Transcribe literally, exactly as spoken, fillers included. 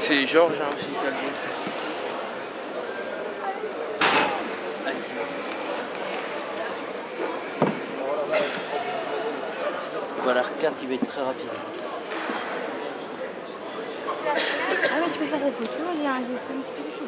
C'est Georges hein, aussi qui a le Quoi, l'arcade il va être très rapide. Ah mais je peux faire des photos, il y a un G cinq.